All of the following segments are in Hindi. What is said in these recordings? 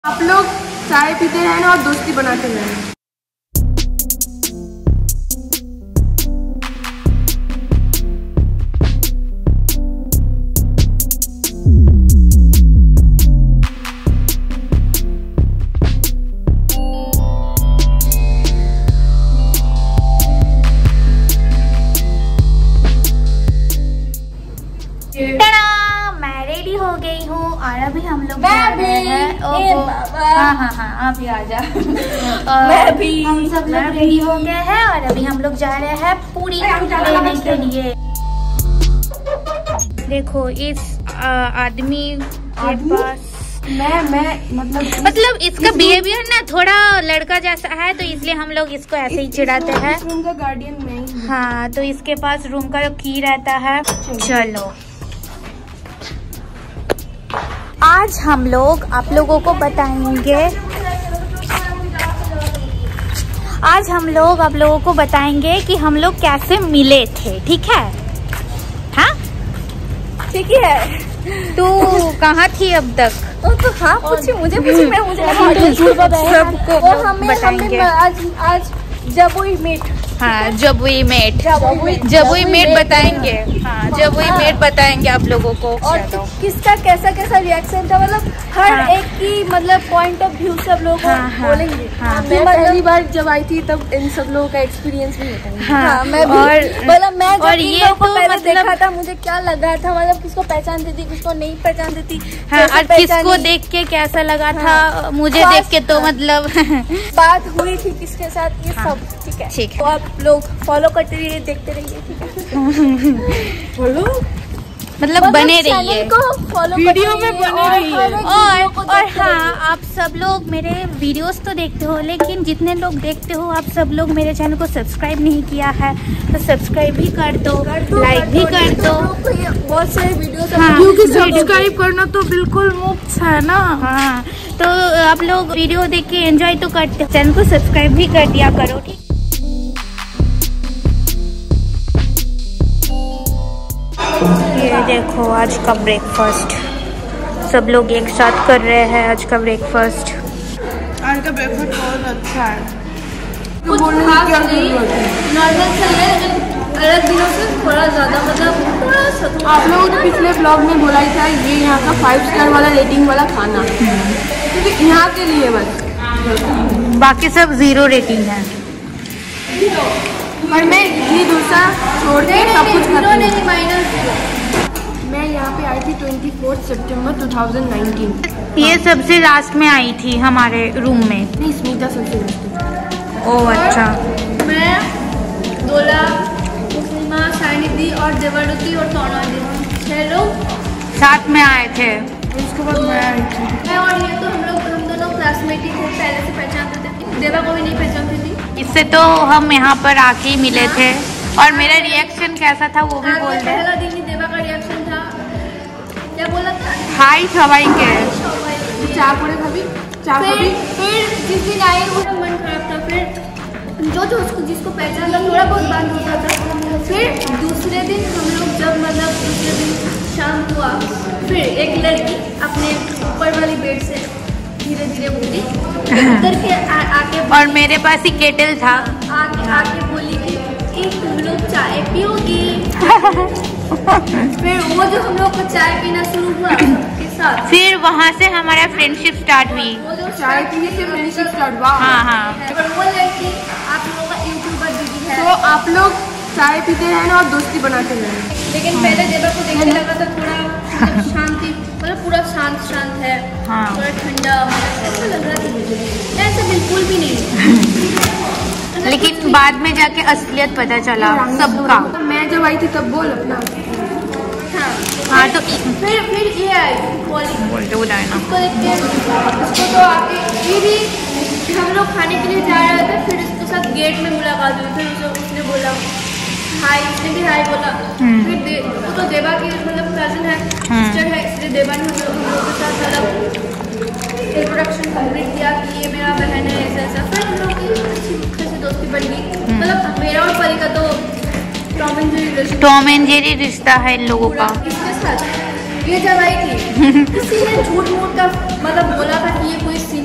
आप लोग चाय पीते रहें और दोस्ती बनाते रहें। मैं रेडी हो गई हूँ और अभी हम लोग हाँ आप भी आ जा। मैं भी हम सब लोग रेडी हो गए हैं और अभी हम लोग जा रहे हैं पूरी लेने के लिए। देखो इस आदमी के पास मैं मतलब इसका बिहेवियर ना थोड़ा लड़का जैसा है, तो इसलिए हम लोग इसको ऐसे ही चिढ़ाते हैं। रूम का गार्डियन नहीं। हाँ, तो इसके पास रूम का की रहता है। चलो आज हम लोग आप लोगों को बताएंगे कि हम लोग कैसे मिले थे। ठीक है? हाँ ठीक है। तू कहाँ थी अब तक? तो हाँ पूछी मुझे सबको बताएंगे आज जब वी मेट। हाँ जब वी मेट बताएंगे। हाँ जब वी मेट बताएंगे आप लोगों को। और किसका कैसा रिएक्शन था, मतलब हर एक की मतलब पॉइंट ऑफ व्यू सब लोग बोलेंगे। मैं पहली बार जब आई थी तब इन सब लोगों का एक्सपीरियंस भी होता है। मैं ये तो पहले देखा था मुझे क्या लग रहा था, मतलब किसको पहचानती थी किसको नहीं पहचानती थी। और किसको देख के कैसा लगा था मुझे देख के, तो मतलब बात हुई थी किसके साथ ये सब। ठीक है ठीक है, तो आप लोग फॉलो करते रहिए, देखते रहिए। ठीक है फॉलो मतलब बने रहिए, फॉलो वीडियो में बने रहिए। और हाँ आप सब लोग मेरे वीडियोस तो देखते हो, लेकिन जितने लोग देखते हो आप सब लोग मेरे चैनल को सब्सक्राइब नहीं किया है तो सब्सक्राइब भी कर दो, लाइक भी कर दो। बहुत सारे वीडियो क्योंकि सब्सक्राइब करना तो बिल्कुल मुफ्त है ना। हाँ तो आप लोग वीडियो देख के एंजॉय तो करते, चैनल को सब्सक्राइब भी कर दिया करो। ठीक, ये देखो आज का ब्रेकफास्ट सब लोग एक साथ कर रहे हैं। आज का ब्रेकफास्ट बहुत अच्छा है। कुछ खास नहीं, नॉर्मल सा है, अलग दिनों से थोड़ा ज्यादा मतलब थोड़ा सा। आप लोगों ने पिछले ब्लॉग में बोला ही था ये यहाँ का 5 स्टार वाला रेटिंग वाला खाना, क्योंकि यहाँ के लिए बस, बाकी सब 0 रेटिंग है। और मैं इडली डोसा छोड़ के सब कुछ खाती हूँ। मैं यहाँ पे आई थी 24 सितंबर 2019। ये सबसे लास्ट में आई थी हमारे रूम में। नहीं, स्मिता सबसे लास्ट। ओह अच्छा। मैं दोला, मुस्लिमा, सानिधि और देवरुति और तोनादी 6 लोग साथ में आए थे। उसके बाद मैं आई थी। मैं और ये तो हम दोनों क्लासमेट ही थे, पहले से पहचानते थे। देवा को भी नहीं पहचानती थी। इससे तो हम यहाँ पर आके ही मिले थे। और मेरा रिएक्शन कैसा था वो भी बोल दे। पहला दिन ही देवा का रिएक्शन था, क्या बोला था? हाय सवाई के चाय पड़े कभी फिर जिस दिन आई मेरा मन खराब था। फिर जो उसको जिसको पहचान था थोड़ा बहुत बात होता था। फिर दूसरे दिन हम लोग जब मतलब दूसरे दिन शाम हुआ, फिर एक लड़की अपने ऊपर वाली बेड से धीरे धीरे बोली उतर के आके, और मेरे पास ही केटल था, आके बोली कि तुम लोग चाय पियोगी। फिर वो जो हम लोग को चाय पीना शुरू हुआ के साथ, फिर वहाँ से हमारा फ्रेंडशिप स्टार्ट हुई। चाय पीने से फ्रेंडशिप स्टार्ट हुआ। हाँ। और वो लड़की आप लोगों का यूट्यूबर दीदी है। तो आप लोग चाय पीते रहें और दोस्ती बनाते रहें। लेकिन पहले देवा को देखने लगा था थोड़ा शांति, मतलब पूरा शांत है। हाँ। थोड़ा ठंडा ऐसा लग रहा था, ऐसा बिल्कुल भी नहीं। लेकिन बाद में जाके असलियत पता चला सबका। मैं जब आई थी तब बोल अपना। हाँ तो फिर ये आई बोलते हो जाए ना। उसको तो आके फिर हम लोग खाने के लिए जा रहे थे, फिर उसके साथ गेट में मुलाकात हुई। फिर उसने बोला हाय, उसने भी हाय बोला। फिर वो तो देवा की मतलब कजन है, सिस्टर है, इसलिए देवा ने हम लोग के साथ मतलब इंट्रोडक्शन कंप्लीट किया कि ये मेरा बहन है, ऐसा। फिर हम लोग की अच्छी से दोस्ती बन गई। मतलब मेरा और परी का तो टॉम एंड जेरी रिश्ता है इन लोगों का। इसके साथ ये जब आई थी किसी ने झूठ मूठ का मतलब बोला था कि ये कोई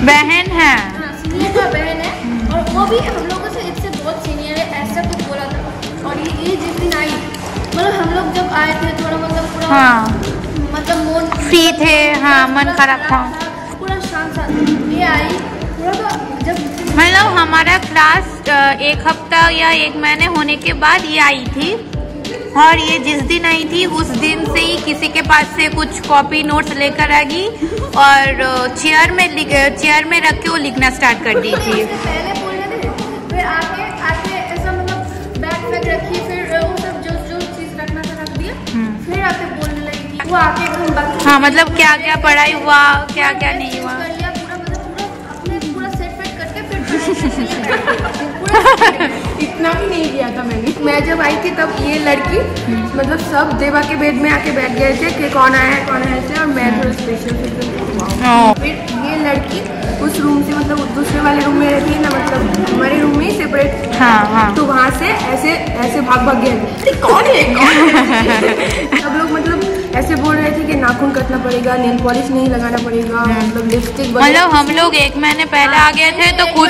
बहन है, सीनियर का बहन है, और वो भी हम लोगों से इससे बहुत सीनियर है, ऐसा कुछ बोला था। और ये जिस दिन आई, मतलब हम लोग जब आए थे थोड़ा मतलब पूरा हाँ मतलब मन फ्री थे, हाँ मन खराब था, पूरा शांत। ये आई पूरा तो जब मतलब हमारा क्लास एक हफ्ता या एक महीने होने के बाद ये आई थी, और ये जिस दिन आई थी उस दिन से ही किसी के पास से कुछ कॉपी नोट्स लेकर आ गई और चेयर में रख के वो लिखना स्टार्ट कर दी थी। पहले बोल रहे थे, फिर आके ऐसा मतलब बैग रखी, फिर वो सब जो चीज रखना था रख दिया, फिर आके बोलने लगी। वो आके एकदम हाँ मतलब क्या क्या पढ़ाई हुआ, क्या क्या नहीं हुआ, कर लिया पूरा, मतलब अपने पूरा सेट वेट करके इतना भी नहीं किया था मैंने। मैं जब आई थी तब ये लड़की मतलब सब देवा के बेड में आके बैठ गए थे कि कौन आया है, और मैं थोड़ा स्पेशल फिर ये लड़की उस रूम से मतलब दूसरे वाले रूम में रहती है ना, मतलब हमारे रूम में सेपरेट। हाँ। तो वहाँ से ऐसे भाग गए, कौन है सब लोग मतलब ऐसे बोल रहे थे कि नाखून कटना पड़ेगा, नेल पॉलिश नहीं लगाना पड़ेगा, मतलब लिपस्टिक। मतलब हम लोग एक महीने पहले आ गए थे तो खुद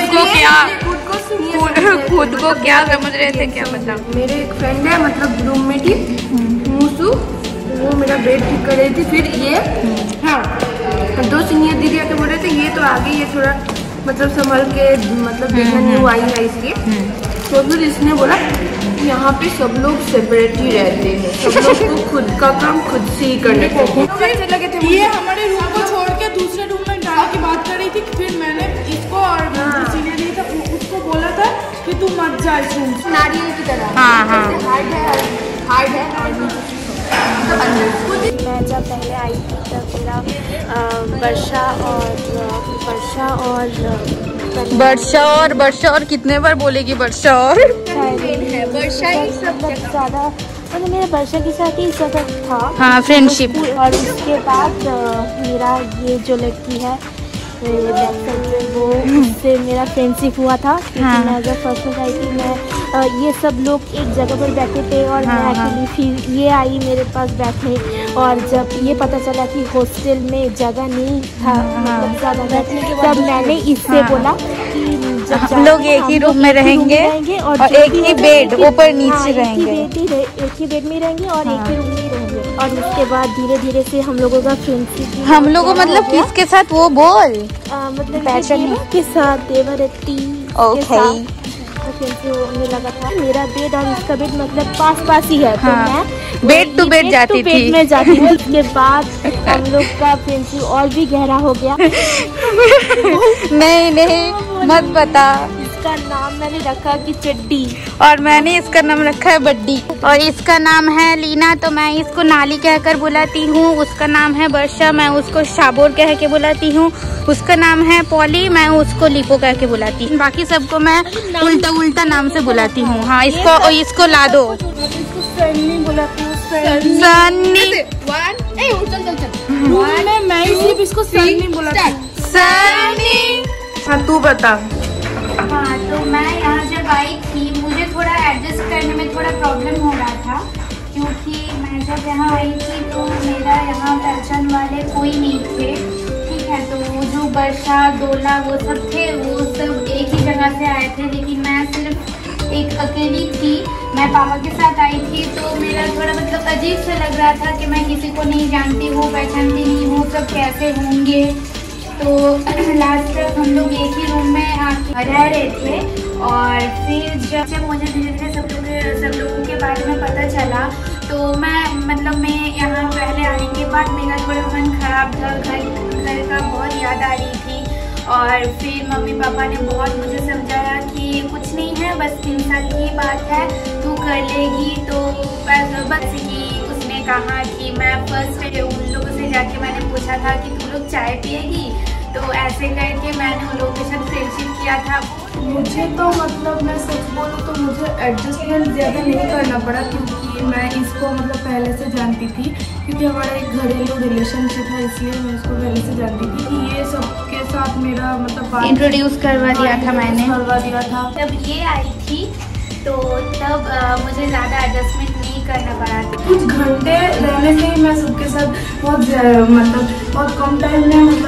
को क्या समझ रहे थे, क्या मतलब। मेरे एक फ्रेंड है मतलब रूममेट ही मूसू, वो मेरा बेड ठीक कर रही थी। फिर ये हाँ 2 सीनियर दीदी आके बोल रहे थे ये तो आगे, ये थोड़ा मतलब संभल के मतलब देखना न्यू आई है इसलिए। तो फिर इसने बोला यहाँ पे सब लोग सेपरेट ही रहते हैं, सब लोग को खुद का काम खुद से ही करने को लगे थे। ये हमारे रूम को छोड़ के दूसरे रूम में जाने की बात कर रही थी। फिर मैंने इसको और सीनियर नहीं था उसको बोला था कि तू मत जा इस रूम। नारियल की तरह हार्ड है मैं जब पहले आई थी तब मेरा वर्षा और कितने बार बोलेगी वर्षा और वर्षा ही सब ज़्यादा मतलब मेरा वर्षा के साथ ही सफर था। हाँ फ्रेंडशिप। और उसके बाद मेरा ये जो लड़की है वो उससे मेरा फ्रेंडशिप हुआ था। हाँ। मैं जब फर्स्ट में आई थी मैं ये सब लोग एक जगह पर बैठे थे और मैं अकेली, फिर ये आई मेरे पास बैठने, और जब ये पता चला कि हॉस्टल में जगह नहीं था मतलब ज़्यादा बैठने के बाद, तब मैंने इससे बोला कि जब हम लोग एक ही रूम में रहेंगे और एक ही बेड ऊपर नीचे रहेंगे, एक ही बेड में रहेंगे और एक ही रूम में रहेंगे। और उसके बाद धीरे धीरे से हम लोगों का फ्रेंडशिप, हम लोगों मतलब किसके साथ, वो बोल मतलब के साथ देवरती के साथ होने लगा था। मेरा बेड और उसका बेड मतलब पास ही है। तो मैं बेड टू बेड जाती थी। मैं जाती थी। उसके बाद हम लोग का फ्रेंडशिप और भी गहरा हो गया। नहीं मत बता। इसका नाम मैंने रखा कि चड्डी, और मैंने इसका नाम रखा है बड्डी, और इसका नाम है लीना तो मैं इसको नाली कहकर बुलाती हूँ। उसका नाम है वर्षा, मैं उसको शाबोर कह के बुलाती हूँ। उसका नाम है पॉली, मैं उसको लिपो कह के बुलाती हूँ। बाकी सबको मैं उल्टा नाम से बुलाती हूँ। हाँ इसको ला दो, सन्नी बुलाती हूँ। सन्नी। मैं ही सिर्फ इसको सन्नी बुलाती हूँ। सन्नी। हाँ तू बता। हाँ तो मैं यहाँ जब आई थी मुझे थोड़ा एडजस्ट करने में थोड़ा प्रॉब्लम हो रहा था, क्योंकि मैं जब यहाँ आई थी तो मेरा यहाँ पहचान वाले कोई नहीं थे। ठीक है, तो वो जो वर्षा डोला वो सब थे, वो सब एक ही जगह से आए थे, लेकिन मैं सिर्फ एक अकेली थी। मैं पापा के साथ आई थी तो मेरा थोड़ा मतलब अजीब सा लग रहा था कि मैं किसी को नहीं जानती हूँ, पहचानती नहीं हूँ, सब कैसे होंगे। तो लास्ट तक हम लोग एक ही रूम में आके रह रहे थे। और फिर जब मुझे धीरे धीरे सब लोगों के बारे में पता चला तो मैं यहाँ पहले आने के बाद मेरा थोड़ा मन खराब था, घर का बहुत याद आ रही थी। और फिर मम्मी पापा ने बहुत मुझे समझाया कि कुछ नहीं है, बस 3 साल की बात है, तू कर लेगी। तो बस कि उसने कहा कि मैं फर्स्ट उन लोगों से जाके मैंने पूछा था कि तुम लोग चाय पिएगी, तो ऐसे करके मैंने उन लोगों के साथ फ्रेंडशिप किया था। मुझे तो मतलब मैं सच बोलूँ तो मुझे एडजस्टमेंट ज़्यादा नहीं करना पड़ा, क्योंकि मैं इसको मतलब पहले से जानती थी, क्योंकि हमारा एक घरेलू रिलेशनशिप है, इसलिए मैं इसको पहले से जानती थी कि ये सबके साथ मेरा मतलब इंट्रोड्यूस करवा दिया था मैंने। जब ये आई थी तो तब मुझे ज़्यादा एडजस्टमेंट नहीं करना पड़ा। कुछ घंटे रहने से ही मैं सबके साथ बहुत कम टाइम में मतलब मिलजुल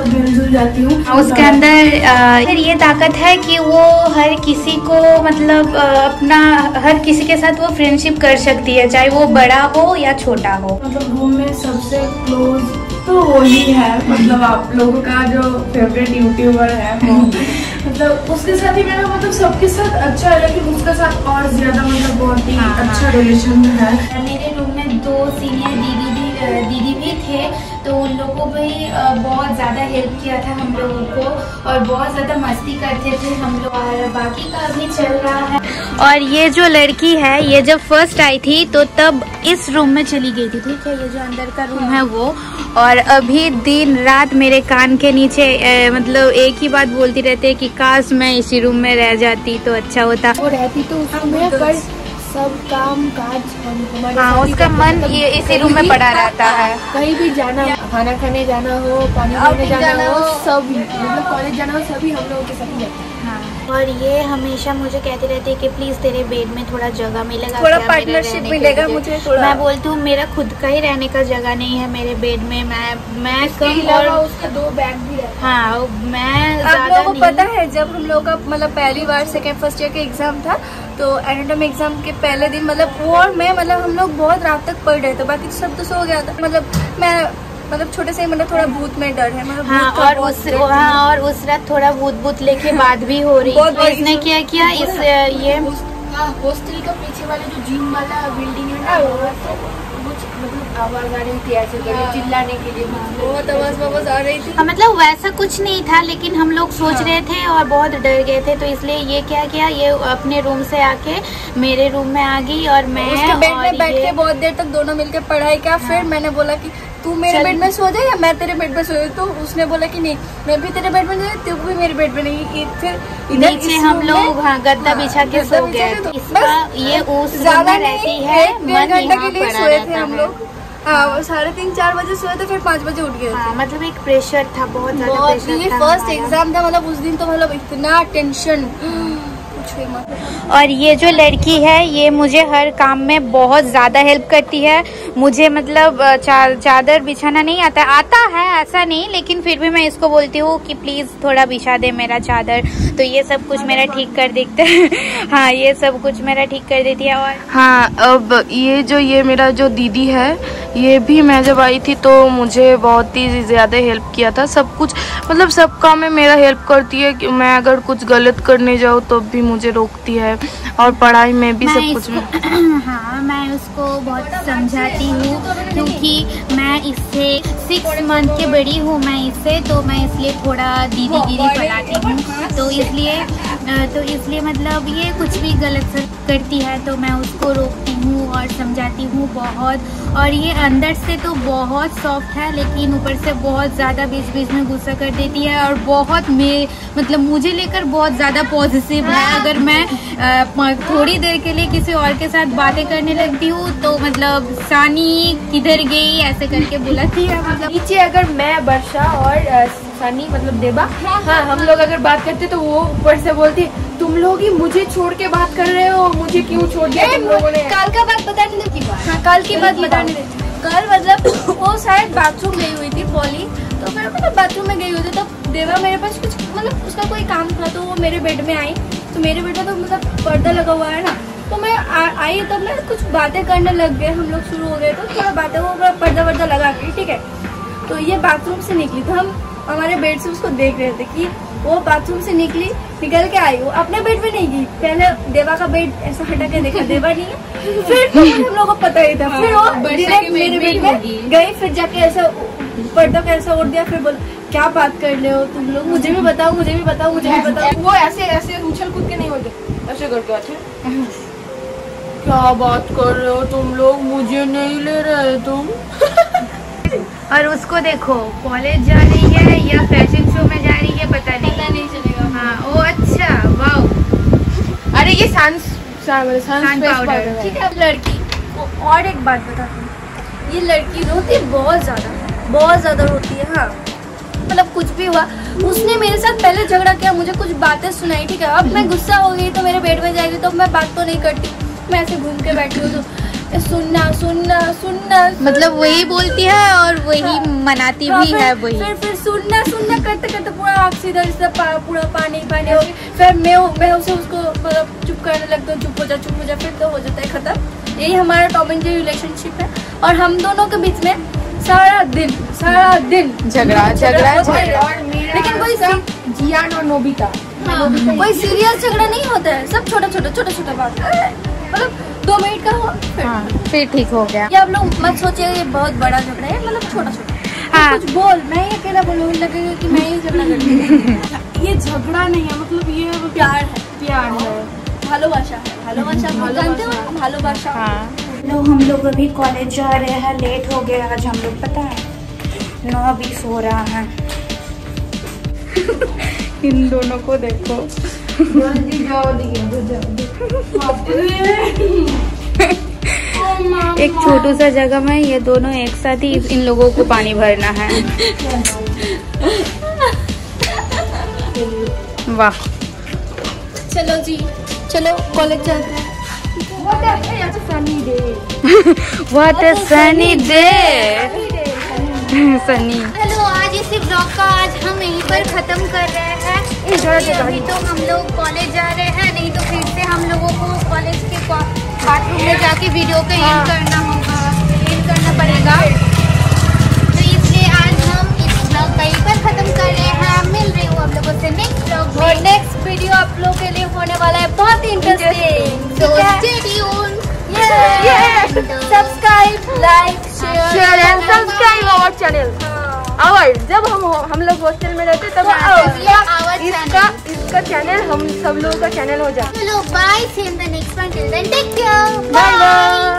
भूल जाती हूँ। उसके अंदर फिर ये ताकत है कि वो हर किसी को मतलब अपना हर किसी के साथ वो फ्रेंडशिप कर सकती है, चाहे वो बड़ा हो या छोटा हो। मतलब रूम में सबसे क्लोज तो वही है, मतलब आप लोगों का जो फेवरेट यूट्यूबर है वो मतलब उसके साथ ही मेरा मतलब सबके साथ अच्छा है, लेकिन उसके साथ और ज्यादा मतलब बहुत ही अच्छा रिलेशन है। मेरे रूम में 2 सीनियर दीदी भी थे, तो उन लोगों को भी बहुत ज़्यादा हेल्प किया था हम लोगों को, और बहुत ज़्यादा मस्ती करते थे हम लोग, और बाकी का अभी चल रहा है। और ये जो लड़की है, ये जब फर्स्ट आई थी तो तब इस रूम में चली गई थी, ठीक है, ये जो अंदर का रूम है वो, और अभी दिन रात मेरे कान के नीचे मतलब एक ही बात बोलती रहती है कि काश मैं इसी रूम में रह जाती तो अच्छा होता। वो रहती तो उसमें पर सब काम काज हमारे हाँ, उसका मन ये इसी रूम में पड़ा रहता है। कहीं भी जाना, खाना खाने जाना हो, पानी पीने जाना हो, सभी मतलब कॉलेज जाना हो, सभी हम लोगों के साथ ही जाते हैं। और ये हमेशा मुझे कहती रहती है कि प्लीज तेरे बेड में थोड़ा जगह मिलेगा, थोड़ा पार्टनरशिप मिलेगा मुझे थोड़ा। मैं बोलती हूँ मेरा खुद का ही रहने का जगह नहीं है मेरे बेड में, मैं कम, और उसके 2 बैग भी रहते हैं। हाँ मैं आप लोगों को पता है जब हम लोगों का मतलब पहली बार सेकेंड फर्स्ट ईयर का एग्जाम था, तो एनाटॉमी एग्जाम के पहले दिन मतलब वो और मैं मतलब हम लोग बहुत रात तक पढ़ रहे थे, बाकी सब तो सो गया था। मतलब मैं मतलब छोटे से मतलब थोड़ा भूत में डर है, मतलब हाँ, और उस रात थोड़ा भूत लेके बात भी हो रही है। तो इसने क्या किया, इस ये हॉस्टल का पीछे वाले जो जिम वाला बिल्डिंग है ना, मतलब आवाज आ रही थी ऐसे करके चिल्लाने के लिए, बहुत आवाज आ रही थी। मतलब वैसा कुछ नहीं था, लेकिन हम लोग सोच रहे थे और बहुत डर गए थे, तो इसलिए ये क्या किया, ये अपने रूम से आके मेरे रूम में आ गई, और मैं उसके बेड में बैठ के बहुत देर तक दोनों मिलकर पढ़ाई किया। फिर मैंने बोला कि तू मेरे बेड में सो जाए या मैं तेरे बेड में सो जाऊँ, तो उसने बोला कि नहीं मैं भी तेरे बेड में जाऊँ, तू भी मेरे बेड में नहीं। फिर नीचे हम लोग गद्दा बिछा के सो गए। ये उस ज्यादा रहती है, 1 घंटा के लिए सोए थे हम लोग। 3:30-4 बजे सोए थे, फिर 5 बजे उठ गए। हाँ, मतलब एक प्रेशर था, बहुत ज्यादा प्रेशर ये था। फर्स्ट एग्जाम था, मतलब उस दिन तो मतलब इतना टेंशन। और ये जो लड़की है ये मुझे हर काम में बहुत ज़्यादा हेल्प करती है। मुझे मतलब चादर बिछाना नहीं आता है ऐसा नहीं, लेकिन फिर भी मैं इसको बोलती हूँ कि प्लीज़ थोड़ा बिछा दे मेरा चादर, तो ये सब कुछ मेरा ठीक कर देता है। हाँ, ये सब कुछ मेरा ठीक कर देती है। और हाँ, अब ये मेरा जो दीदी है, ये भी मैं जब आई थी तो मुझे बहुत ही ज़्यादा हेल्प किया था, सब कुछ मतलब सब काम में मेरा हेल्प करती है। कि मैं अगर कुछ गलत करने जाऊँ तो भी मुझे रोकती है, और पढ़ाई में भी सब कुछ में। हाँ, मैं उसको बहुत समझाती हूँ, क्योंकि मैं इससे 6 मंथ के बड़ी हूँ मैं इससे, तो मैं इसलिए थोड़ा दीदीगिरी फैलाती हूँ। तो इसलिए मतलब ये कुछ भी गलत करती है तो मैं उसको रोकती हूँ और समझाती हूँ बहुत। और ये अंदर से तो बहुत सॉफ्ट है, लेकिन ऊपर से बहुत ज़्यादा बीच बीच में गुस्सा कर देती है, और बहुत मतलब मुझे लेकर बहुत ज़्यादा पॉजिटिव है। अगर मैं थोड़ी देर के लिए किसी और के साथ बातें करने लगती हूँ तो मतलब सानी किधर गई ऐसे करके बुलाती है। मतलब नीचे अगर मैं, वर्षा और सानी मतलब देबा, हाँ हम लोग अगर बात करते तो वो ऊपर से बोलती तुम लोग ही मुझे छोड़ के बात कर रहे हो, मुझे क्यों छोड़ दिया तुम लोगों ने। कल का बात बताने दे। हाँ, कल की बात बताने दे। कल मतलब वो शायद बाथरूम गई हुई थी पॉली, तो फिर मतलब बाथरूम में गई हुई थी, तो देवा मेरे पास कुछ मतलब उसका कोई काम था, तो वो मेरे बेड में आई। तो मेरे बेड में तो मतलब पर्दा लगा हुआ है ना, तो मैं आई तब मैं कुछ बातें करने लग गए, हम लोग शुरू हो गए, तो थोड़ा बातें वो पर्दा वर्दा लगा के, ठीक है। तो ये बाथरूम से निकली, तो हम हमारे बेड से उसको देख रहे थे कि वो बाथरूम से निकल के आई। वो अपने बेड में नहीं गई, पहले देवा का बेड ऐसा हटा के देखा, देवा नहीं है। फिर तो हम लोगों को पता ही था, फिर वो डायरेक्ट मेरे बेड में गई, फिर जाके ऐसा पर्दा कैसा उड़ दिया, फिर बोला क्या बात कर रहे हो तुम लोग, मुझे भी बताओ, मुझे भी बताओ, मुझे भी बताओ। वो ऐसे उछल कूद के नहीं होते, ऐसे करके आते। क्या बात कर रहे हो तुम लोग, मुझे नहीं ले रहे तुम। और उसको देखो कॉलेज जा रही है या फैशन शो में जा रही है, पता नहीं चलेगा। हाँ, ओ अच्छा, वाओ। अरे ये सन्स पाउडर, ठीक है। अब लड़की को और एक बात बताती हूँ, ये लड़की रोती है बहुत ज़्यादा रोती है। हाँ, मतलब कुछ भी हुआ, उसने मेरे साथ पहले झगड़ा किया, मुझे कुछ बातें सुनाई, ठीक है। अब मैं गुस्सा हो गई तो मेरे बेड में जाएगी, तो मैं बात तो नहीं करती, मैं ऐसे घूम के बैठी हूँ, तो सुनना मतलब वही बोलती है और वही मनाती भी है वही। फिर सुनना करते करते पूरा आँख से इधर से पूरा पानी पानी हो, फिर मैं उसे उसको मतलब चुप करने लगता हूँ, चुप हो जा, फिर तो हो जाता है खत्म। यही हमारा टॉम एंड जेरी रिलेशनशिप है और हम दोनों के बीच में सारा दिन झगड़ा। लेकिन कोई जियान और नोबिता, कोई सीरियस झगड़ा नहीं होता है, सब छोटा बात मतलब 2 मिनट का हो फिर ठीक हो गया। ये आप लोग मत सोचिए ये बहुत बड़ा झगड़ा है, मतलब छोटा। हाँ। कुछ बोल, मैं ही अकेला बोलूँ लगेगा कि मैं ही झगड़ा करती हूँ। ये झगड़ा नहीं है, मतलब ये प्यार है, भालोबाशा जानते हो, भालोबाशा। हम लोग अभी कॉलेज जा रहे हैं, लेट हो गया आज हम लोग, पता है 9:20 हो रहा है। इन दोनों को देखो, एक छोटू सा जगह में ये दोनों एक साथ ही इन लोगों को पानी भरना है। वाह, चलो जी, चलो कॉलेज चलते हैं। What a sunny day! Sunny. Hello, आज इसी ब्लॉग का आज हम यहीं पर ख़त्म कर रहे हैं। अभी तो हम लोग कॉलेज जा रहे हैं, नहीं तो फिर से हम लोगों को कॉलेज के बाथरूम में जाके वीडियो को एंड करना पड़ेगा। तो इसलिए आज हम इस ब्लॉग का यहीं पर ख़त्म कर रहे हैं। मिल रही हूँ आप लोगों से नेक्स्ट ब्लॉग में। और नेक्स्ट वीडियो आप लोग के लिए होने वाला है बहुत ही interesting. So stay tuned. Subscribe, like, share and subscribe our channel. और जब हम लोग हॉस्टल में रहते तब इसका चैनल हम सब लोगों का चैनल हो जाए। चलो bye, see you in the next one. Till then, take care. Bye bye.